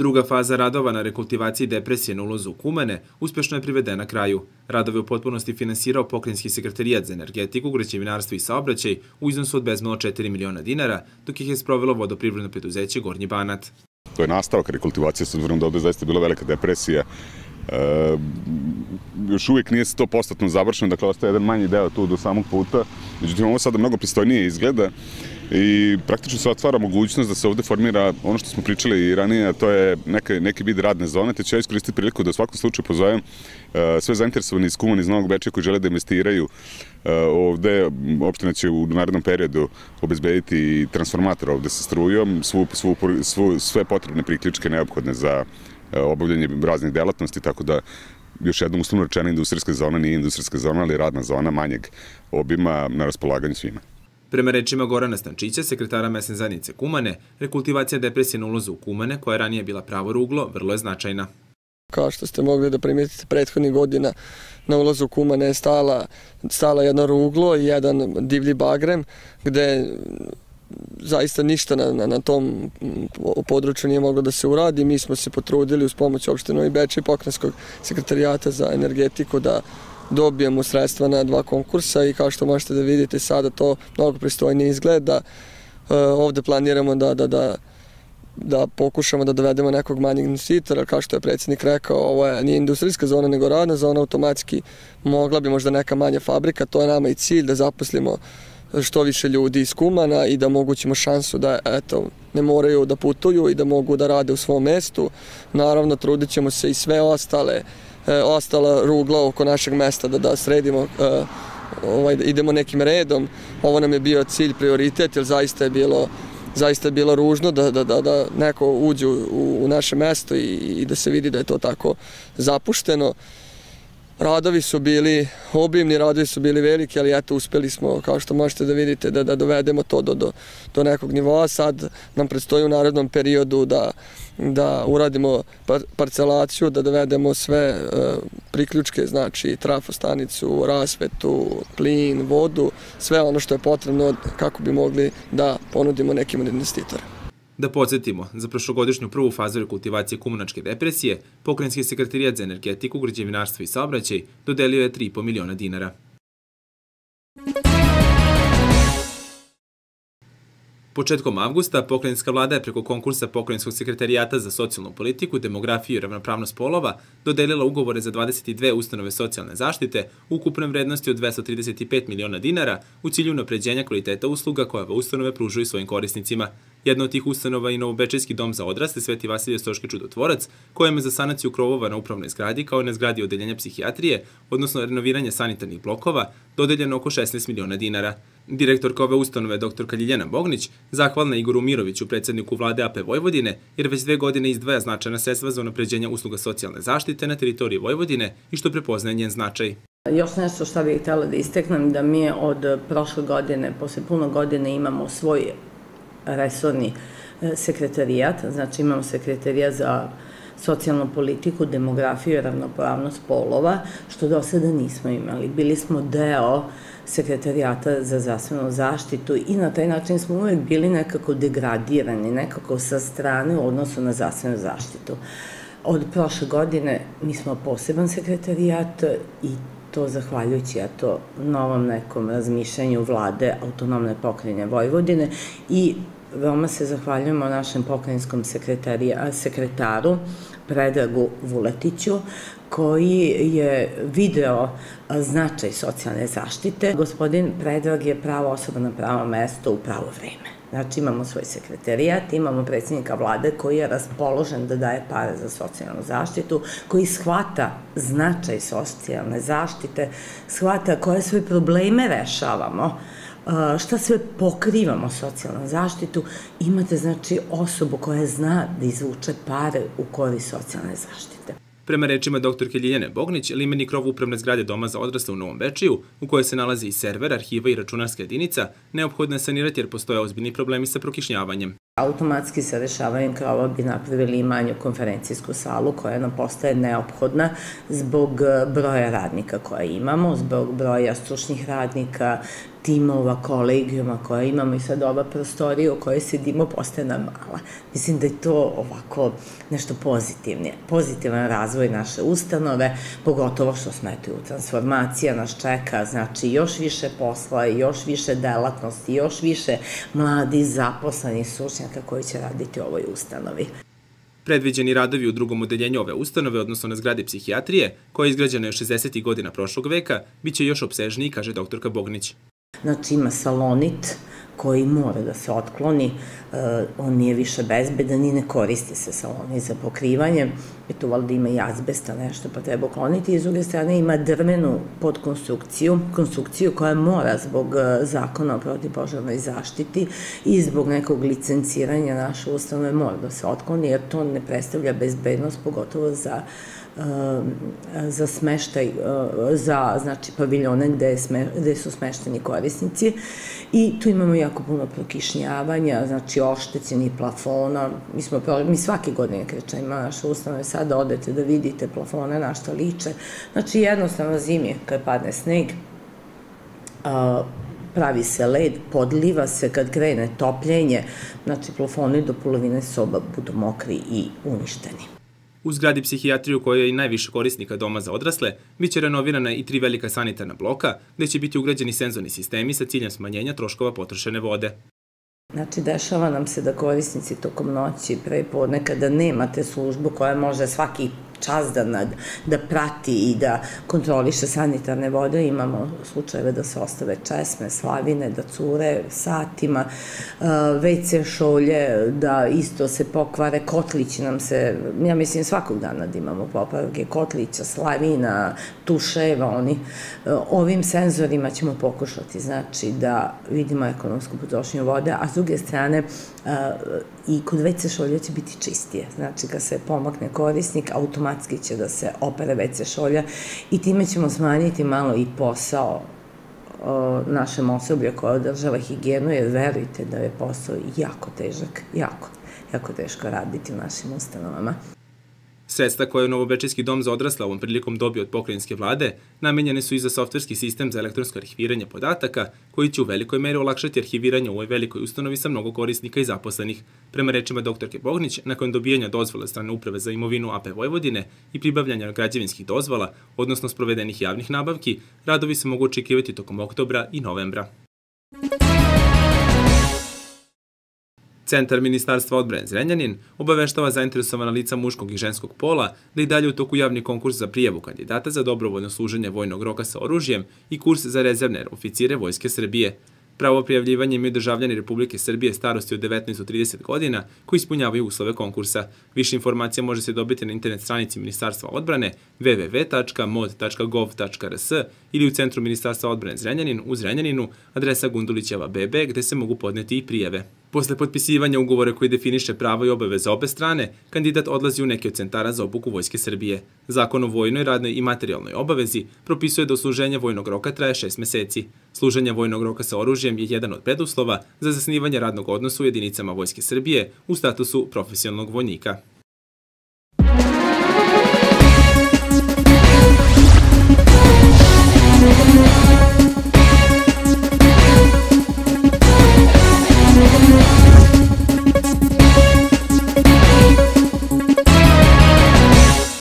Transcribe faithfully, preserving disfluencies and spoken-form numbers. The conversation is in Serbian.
Druga faza radova na rekultivaciji depresije na ulazu u Kumane uspešno je privedena kraju. Radove u potpunosti finansirao Pokrajinski sekretarijat za energetiku, građevinarstvo i saobraćaj u iznosu od bezmalo četiri miliona dinara, dok ih je sprovelo vodoprivredno preduzeće Gornji Banat. To je nastavak rekultivacije, s obzirom da ovde zaista bila velika depresija. E, još uvijek nije sto posto završeno, dakle ostaje jedan manji deo tu do samog puta. Međutim, ovo sada mnogo pristojnije izgleda i praktično se otvara mogućnost da se ovde formira ono što smo pričali i ranije, a to je neka, neki vid radne zone, te ću ja iskoristiti priliku da u svakom slučaju pozovem e, sve zainteresovani iz Kumana, iz Novog Bečeja koji žele da investiraju e, ovde. Opština će u narednom periodu obezbediti transformator ovde sa strujom, svu, svu, svu, sve potrebne priključke neophodne za obavljanje raznih delatnosti, tako da još jednom uslovno rečena industrijska zona nije industrijska zona, ali radna zona manjeg obima na raspolaganju svima. Prema rečima Gorana Stančića, sekretara mesne zajednice Kumane, rekultivacija depresije na ulazu u Kumane, koja je ranije bila pravo ruglo, vrlo je značajna. Kao što ste mogli da primetite prethodnih godina, na ulazu u Kumane je stala, stala jedno ruglo i jedan divlji bagrem, gde zaista ništa na, na, na tom području nije moglo da se uradi. Mi smo se potrudili uz pomoć opštine Novi Bečej i Pokrajinskog sekretarijata za energetiku da dobijemo sredstva na dva konkursa i kao što možete da vidite sada to mnogo pristojnije izgleda. E, ovde planiramo da, da, da, da pokušamo da dovedemo nekog manjeg investitora, kao što je predsjednik rekao, ovo je, nije industrijska zona nego radna zona, automatski mogla bi možda neka manja fabrika, to je nama i cilj da zaposlimo što više ljudi iz Kumana i da omogućimo šansu da eto, ne moraju da putuju i da mogu da rade u svom mestu. Naravno, trudit ćemo se i sve ostale, e, ostala rugla oko našeg mesta da, da sredimo, e, ovaj, da idemo nekim redom. Ovo nam je bio cilj, prioritet, jer zaista je bilo, zaista je bilo ružno da, da, da, da neko uđe u, u naše mesto i, i da se vidi da je to tako zapušteno. Radovi su bili obimni, radovi su bili veliki, ali eto uspeli smo, kao što možete da vidite, da, da dovedemo to do, do, do nekog nivoa. Sad nam predstoji u narednom periodu da, da uradimo par, parcelaciju, da dovedemo sve e, priključke, znači trafostanicu, rasvetu, plin, vodu, sve ono što je potrebno kako bi mogli da ponudimo nekim od investitora. Da podsjetimo, za prošlogodišnju prvu fazu rekultivacije kumanačke depresije, Pokrajinski sekretarijat za energetiku, građevinarstvo i saobraćaj dodelio je tri i po miliona dinara. Početkom avgusta, pokrajinska vlada je preko konkursa Pokrajinskog sekretarijata za socijalnu politiku, demografiju i ravnopravnost polova dodelila ugovore za dvadeset dve ustanove socijalne zaštite u ukupnoj vrednosti od dvesta trideset pet miliona dinara u cilju unapređenja kvaliteta usluga koje ove ustanove pružaju svojim korisnicima. Jedna od tih ustanova je i Novobečejski dom za odrasle Sveti Vasilije Stoški Čudotvorac, kojem je za sanaciju krovova na upravnoj zgradi kao i na zgradi odeljenja psihijatrije, odnosno renoviranje sanitarnih blokova, dodeljeno oko šesnaest miliona dinara. Direktorka ove ustanove, doktorka Ljiljana Bognić, zahvalna Igoru Miroviću, predsjedniku vlade A P Vojvodine, jer već dve godine izdvaja značajna sredstva za unapređenje usluga socijalne zaštite na teritoriji Vojvodine i što prepoznaje njen značaj. Još nešto što bih htjela da isteknem, da mi od prošle godine, posle puno godine, imamo svoj resorni sekretarijat, znači imamo sekretarijat za socijalnu politiku, demografiju i ravnopravnost polova, što do sada nismo imali. Bili smo deo sekretarijata za zdravstvenu zaštitu i na taj način smo uvek bili nekako degradirani, nekako sa strane u odnosu na zdravstvenu zaštitu. Od prošle godine mi smo poseban sekretarijat i to zahvaljujući eto novom nekom razmišljanju vlade autonomne pokrajine Vojvodine i veoma se zahvaljujemo našem pokrajinskom sekretaru Predragu Vuletiću koji je video značaj socijalne zaštite. Gospodin Predrag je prava osoba na pravo mesto u pravo vreme. Znači imamo svoj sekretarijat, imamo predsjednika vlade koji je raspoložen da daje pare za socijalnu zaštitu, koji shvata značaj socijalne zaštite, shvata koje sve probleme rešavamo, šta sve pokrivamo socijalnu zaštitu. Imate znači osobu koja zna da izvuče pare u korist socijalne zaštite. Prema rečima doktorke Ljiljane Bognić, limeni krov upravne zgrade Doma za odrasle u Novom Bečeju, u kojoj se nalazi i server, arhiva i računarska jedinica, neophodno je sanirati jer postoje ozbiljni problemi sa prokišnjavanjem. Automatski sa rešavanjem krovova bi napravili i manju konferencijsku salu koja nam postaje neophodna zbog broja radnika koje imamo, zbog broja stručnih radnika, timova, kolegijuma koje imamo i sad ova prostorija u kojoj sedimo postaje nam mala. Mislim da je to ovako nešto pozitivno, pozitivan razvoj naše ustanove, pogotovo što smo eto u transformacija nas čeka, znači još više posla, još više delatnosti, još više mladih zaposlenih stručnjaka koji će raditi u ovoj ustanovi. Predviđeni radovi u drugom odeljenju ove ustanove, odnosno na zgradi psihijatrije, koja je izgrađena još šezdesetih godina prošlog veka, bit će još opsežniji, kaže doktorka Bognić. Znači ima salonit koji mora da se otkloni, on nije više bezbedan i ne koristi se salonit za pokrivanje, i tu valjda ima i azbesta nešto pa treba ukloniti, i s druge strane ima drvenu podkonstrukciju, konstrukciju koja mora zbog zakona o protivpožarnoj zaštiti i zbog nekog licenciranja naše ustanove mora da se otkloni, jer to ne predstavlja bezbednost, pogotovo za za smeštaj, za znači paviljone gde su smešteni korisnici, i tu imamo jako puno prokišnjavanja, znači oštećenih plafona. Mi svake godine krećemo naše ustanove, sada odete da vidite plafone na šta liče, znači jednostavno zimi kad padne sneg pravi se led, podliva se kad krene topljenje, znači plafoni do polovine soba budu mokri i uništeni. U zgradi psihijatrije, u kojoj je i najviše korisnika doma za odrasle, bit će renovirana i tri velika sanitarna bloka, gde će biti ugrađeni senzorni sistemi sa ciljem smanjenja troškova potrošene vode. Znači, dešava nam se da korisnici tokom noći, pre podne, kada nemate službu koja može svaki čas da prati i da kontroliše sanitarne vode, imamo slučajeve da se ostave česme, slavine, da cure satima, ve ce šolje, da isto se pokvare, kotlići nam se, ja mislim svakog dana da imamo popravke kotlića, slavina, tuševa, oni. Ovim senzorima ćemo pokušati, znači, da vidimo ekonomsku potrošnju vode, a s druge strane i kod ve ce šolja će biti čistije. Znači, kad se pomakne korisnik, automatski će da se opere ve ce šolja i time ćemo smanjiti malo i posao našem osoblju koje održava higijenu, jer verujte da je posao jako težak, jako, jako teško raditi u našim ustanovama. Sredstva koje je Novobečejski dom za odrasle ovom prilikom dobio od pokrajinske vlade namenjene su i za softverski sistem za elektronsko arhiviranje podataka, koji će u velikoj meri olakšati arhiviranje u ovoj velikoj ustanovi sa mnogo korisnika i zaposlenih. Prema rečima doktorke Bognić, nakon dobijanja dozvole strane Uprave za imovinu A P Vojvodine i pribavljanja građevinskih dozvola, odnosno sprovedenih javnih nabavki, radovi se mogu očekivati tokom oktobra i novembra. Centar Ministarstva odbrane Zrenjanin obaveštava zainteresovana lica muškog i ženskog pola da i dalje u toku javni konkurs za prijavu kandidata za dobrovoljno služenje vojnog roka sa oružjem i kurs za rezervne oficire Vojske Srbije. Pravo prijavljivanje imaju državljani Republike Srbije starosti od devetnaest do trideset godina koji ispunjavaju uslove konkursa. Više informacija može se dobiti na internet stranici Ministarstva odbrane w w w tačka mod tačka gov tačka r s ili u Centru Ministarstva odbrane Zrenjanin u Zrenjaninu, adresa Gundulićeva B B, gde se mogu podneti i prijave. Posle potpisivanja ugovora koji definiše prava i obaveze obe strane, kandidat odlazi u neke od centara za obuku Vojske Srbije. Zakon o vojnoj, radnoj i materijalnoj obavezi propisuje da služenje vojnog roka traje šest meseci. Služenje vojnog roka sa oružjem je jedan od preduslova za zasnivanje radnog odnosa u jedinicama Vojske Srbije u statusu profesionalnog vojnika.